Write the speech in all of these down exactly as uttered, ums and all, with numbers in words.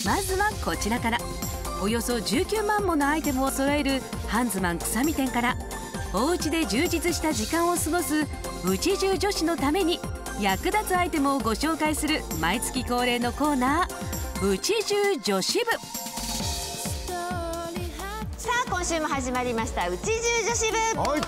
まずはこちらから。およそじゅうきゅうまんものアイテムを揃えるハンズマンくさみ店から、お家で充実した時間を過ごすうちじゅう女子のために役立つアイテムをご紹介する毎月恒例のコーナー、うちじゅう女子部。 さあ今週も始まりましたうちじゅう女子部。はい、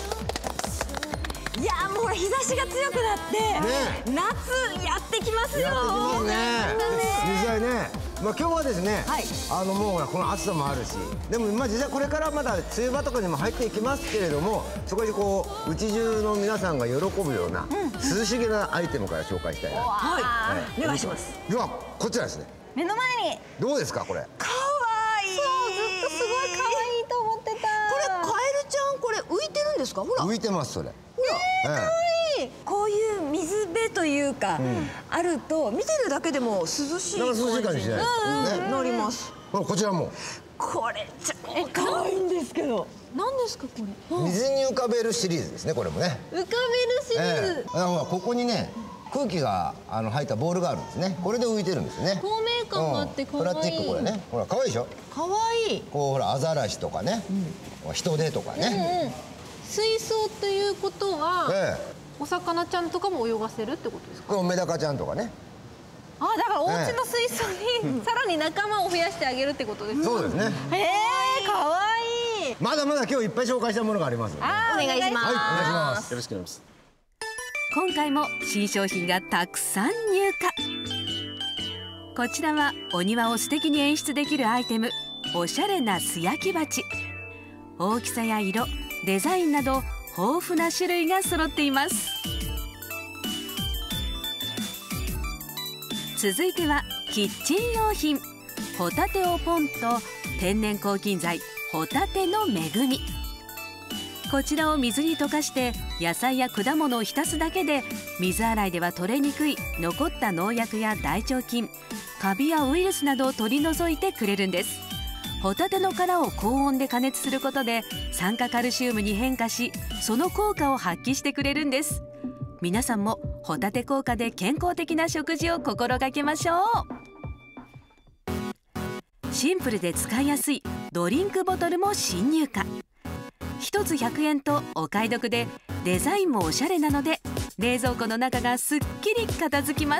いやもうほら日差しが強くなって、ね、夏やってきますよ。 やってきますね。実際ね。まあ今日はですね、はい、あのもうこの暑さもあるし、でもまあ実際これからまだ梅雨場とかにも入っていきますけれども、そこにこううち中の皆さんが喜ぶような涼しげなアイテムから紹介したいな。 はい、お願いします。 ではこちらですね。 目の前にどうですかこれ。 可愛い。そうずっとすごい可愛いと思ってた。これカエルちゃんこれ浮いてるんですか。ほら浮いてますそれ。 ほら、えー、可愛い。こういう水辺というか、うん、あると見てるだけでも涼しい感じ。涼しい感じしない。ね、なります。 こちらも。これ超可愛いんですけど。何ですかこれ。 水に浮かべるシリーズですねこれもね。 浮かべるシリーズ。 えー、ここにね空気があの入ったボールがあるんですね。これで浮いてるんですね。 透明感があって可愛い。 プラスチックこれね。ほら可愛いでしょ。 可愛い。 こうほらアザラシとかね、うん、人手とかね。 水槽ということは、ええ、お魚ちゃんとかも泳がせるってことですか。 メダカちゃんとかね。 あ、だからお家の水槽にさらに仲間を増やしてあげるってことですか。 そうですね。 へえ、可愛い。 まだまだ今日いっぱい紹介したものがありますので。 あ、お願いします。 はい、お願いします。 よろしくお願いします。 今回も新商品がたくさん入荷。こちらはお庭を素敵に演出できるアイテム、おしゃれな素焼き鉢。大きさや色、デザインなど豊富な種類が揃っています。続いてはキッチン用品、ホタテをポンと天然抗菌剤ホタテの恵み。こちらを水に溶かして野菜や果物を浸すだけで、水洗いでは取れにくい残った農薬や大腸菌、カビやウイルスなどを取り除いてくれるんです。ホタテの殻を高温で加熱することで酸化カルシウムに変化し、その効果を発揮してくれるんです。皆さんもホタテ効果で健康的な食事を心がけましょう。シンプルで使いやすいドリンクボトルも新入荷。ひとつひゃくえんとお買い得で、デザインもおしゃれなので冷蔵庫の中がすっきり片付きます。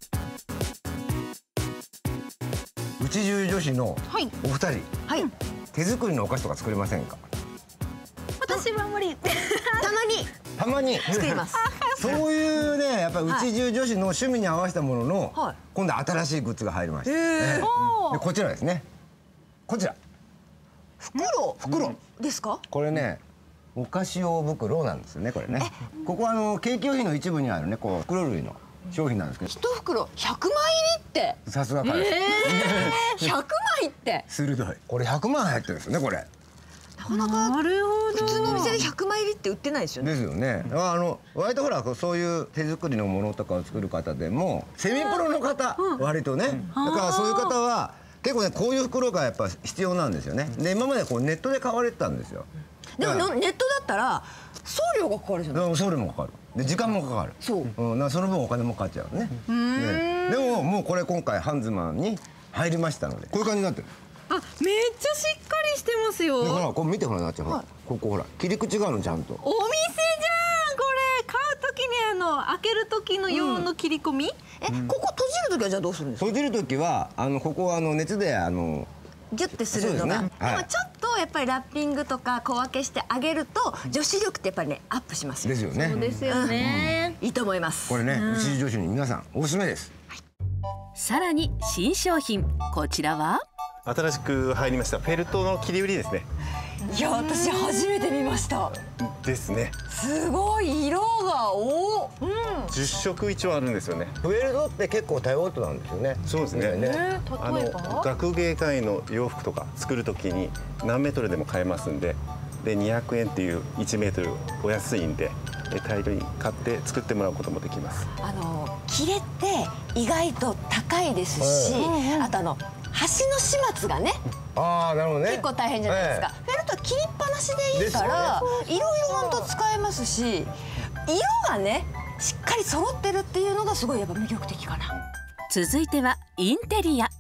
うちじゅう女子のお二人、はい、手作りのお菓子とか作れませんか。 私はあんまりたまにたまに作ります。 そういうね、やっぱりうちじゅう女子の趣味に合わせたものの、はい、今度新しいグッズが入りました。えー、でこちらですね。こちら袋袋ですか。 これね、お菓子用袋なんですよねこれね。ここはあのケーキ用品の一部にあるね、こう袋類の商品なんですけど、 一袋ひゃくまい入りって。 さすが彼氏。 ひゃくまいって鋭い。これひゃくまん入ってるんですよねこれ。 なかなかなるほど、 普通のお店でひゃくまい入りって売ってないですよね。 ですよね。あの割とほらそういう手作りのものとかを作る方でもセミプロの方、割とね、だからそういう方は結構ねこういう袋がやっぱ必要なんですよね。で今までこうネットで買われてたんですよ。 でもネットだったら送料がかかるじゃないですか。 送料もかかる。で時間もかかる。そう。うん、なその分お金もかかっちゃうね。 ね。 でももうこれ今回ハンズマンに入りましたので、こういう感じになってる。 あ、めっちゃしっかりしてますよ。 ほらこう見てほらなっちゃう。ここほら切り口があるのちゃんと。 お店じゃんこれ。買う時にあの開ける時の用の切り込み。 え、ここ閉じる時はじゃあどうするんですか。 閉じる時はあのここはあの熱であのギュッてするのが。でもちょっとやっぱりラッピングとか小分けしてあげると女子力ってやっぱりねアップしますよ。 ですよね。 そうですよね。 いいと思います。 これね、うち女子に皆さんおすすめです。 さらに新商品、こちらは新しく入りましたフェルトの切り売りですね。 いや私初めて見ました。 ですね。 すごい色がお、うん、 じゅっしょく一応あるんですよね。 フェルトって結構多用途なんですよね。 そうですね。ね、あの学芸会の洋服とか作るときに何メートルでも買えますんで、でにひゃくえんっていういちメートルお安いんで、大量に買って作ってもらうこともできます。 あの切れって意外と高いですし、あとあの端の始末がね。 ああ、なるほどね。 結構大変じゃないですか。フェルトは切りっぱなしでいいから、いろいろ本当使えますし、色がねしっかり揃ってるっていうのがすごいやっぱ魅力的かな。 続いてはインテリア。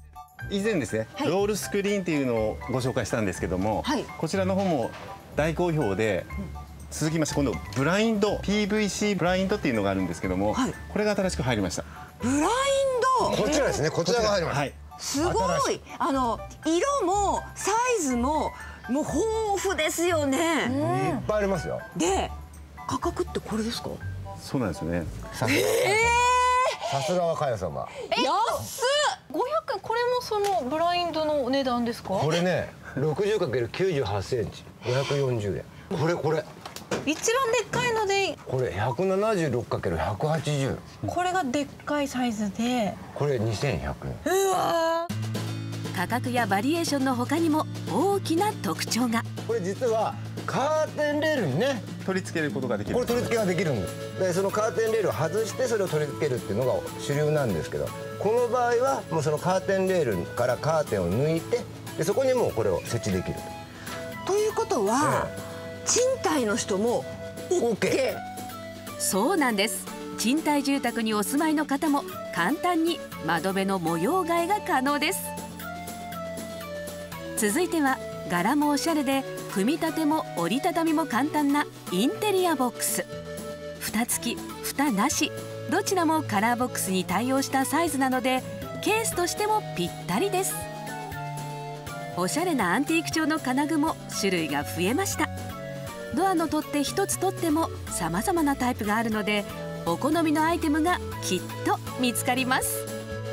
以前ですね、はい、ロールスクリーンっていうのをご紹介したんですけども、はい、こちらの方も大好評で、うん、続きまして今度ブラインド ピーブイシー ブラインドっていうのがあるんですけども、はい、これが新しく入りました。 ブラインド、 こちらですね、こちらが入りました。はい、 すごい、あの色もサイズももう豊富ですよね。 いっぱいありますよ。 で価格ってこれですか？ そうなんですよね。 さすがはかや様。 え、安っ。ごひゃくえん、これもそのブラインドの値段ですか？ これね、ろくじゅうかけるきゅうじゅうはちセンチ、ごひゃくよんじゅうえん。これこれ。 一番でっかいので。 これひゃくななじゅうろくかけるひゃくはちじゅう。 これがでっかいサイズで。 これにせんひゃくえん。 うわ。 価格やバリエーションの他にも大きな特徴が。 これ実はカーテンレールにね取り付けることができる。 これ取り付けができるんです。でそのカーテンレールを外してそれを取り付けるっていうのが主流なんですけど、この場合はもうそのカーテンレールからカーテンを抜いて、でそこにもうこれを設置できると。ということは、ええ、賃貸の人も オーケー。そうなんです。賃貸住宅にお住まいの方も簡単に窓辺の模様替えが可能です。続いては柄もおしゃれで組み立ても折りたたみも簡単なインテリアボックス。蓋付き蓋なしどちらもカラーボックスに対応したサイズなのでケースとしてもぴったりです。おしゃれなアンティーク調の金具も種類が増えました。ドアの取っ手一つ取っても様々なタイプがあるのでお好みのアイテムがきっと見つかります。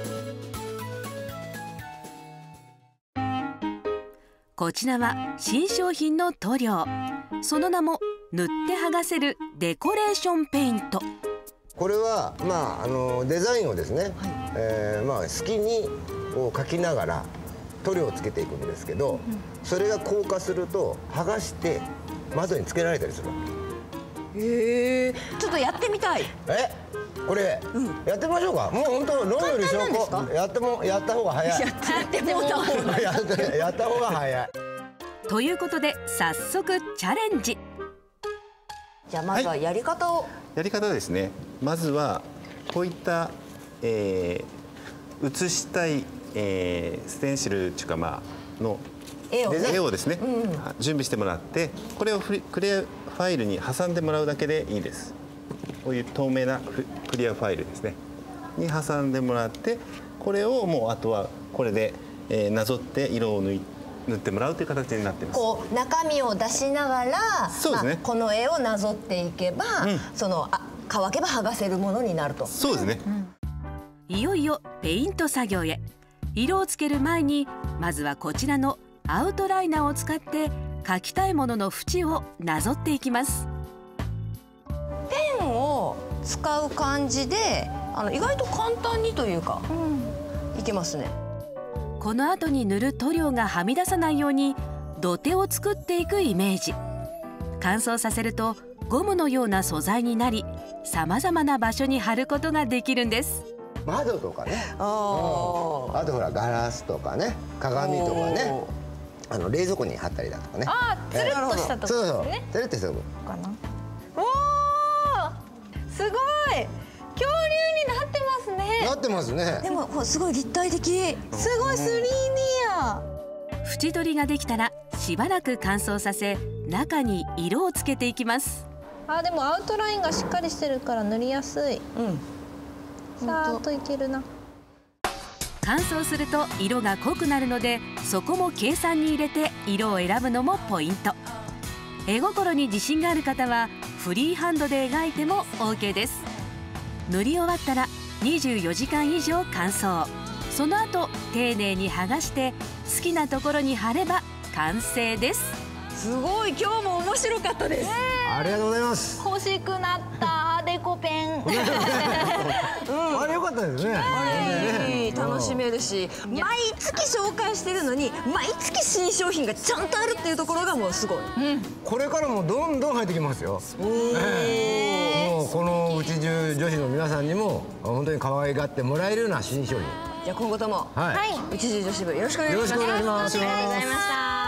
こちらは新商品の塗料。その名も塗って剥がせるデコレーションペイント。 これはまああのデザインをですね、はい、えー、まあ好きにを描きながら塗料をつけていくんですけど、うん、それが硬化すると剥がして窓につけられたりするわけ。 へえ、ちょっとやってみたい。 え、これ、うん、やってみましょうか。もう本当論より証拠。やってもやった方が早い。 やってもた方がやってやった方が早い。 ということで早速チャレンジ。 じゃあまずはやり方を、はい、 やり方ですね。まずはこういった、えー、写したい、えー、ステンシルっていうかまあの絵を、ね、 絵をですね、うんうん、準備してもらってこれをクリアファイルに挟んでもらうだけでいいです。こういう透明なクリアファイルですねに挟んでもらって、これをもうあとはこれで、えー、なぞって色を抜いて塗ってもらうという形になっています。 こう中身を出しながら、そうですね、まあ、この絵をなぞっていけば、うん、そのあ乾けば剥がせるものになると。 そうですね、うん、 いよいよペイント作業へ。色をつける前にまずはこちらのアウトライナーを使って描きたいものの縁をなぞっていきます。 ペンを使う感じであの意外と簡単にというか、うん、いけますね。 この後に塗る塗料がはみ出さないように土手を作っていくイメージ。乾燥させるとゴムのような素材になり、さまざまな場所に貼ることができるんです。 窓とかね、あ, うん、あとほらガラスとかね、鏡とかね、あの冷蔵庫に貼ったりだとかね。 ああ、つるっとしたところですね。 つるっとしたところかな。おお、すごい恐竜になってますね。 なってますね。 でもすごい立体的。 すごい スリーディー や。 縁取りができたらしばらく乾燥させ、中に色をつけていきます。 あ、でもアウトラインがしっかりしてるから塗りやすい。うん。さーっといけるな。 乾燥すると色が濃くなるので、そこも計算に入れて色を選ぶのもポイント。絵心に自信がある方はフリーハンドで描いても オーケー です。塗り終わったらにじゅうよじかん以上乾燥。その後丁寧に剥がして好きなところに貼れば完成です。 すごい、今日も面白かったです。 ありがとうございます。 欲しくなったデコペン。 うん、あれ良かったですね。 あれ楽しめるし、毎月紹介してるのに毎月新商品がちゃんとあるっていうところがもうすごい。うん、 これからもどんどん入ってきますよ。えー、もうこのうち中女子の皆さんにも本当に可愛がってもらえるような新商品。 じゃあ今後とも、 はい、 うち中女子部よろしくお願いします。 よろしくお願いします。 ありがとうございました。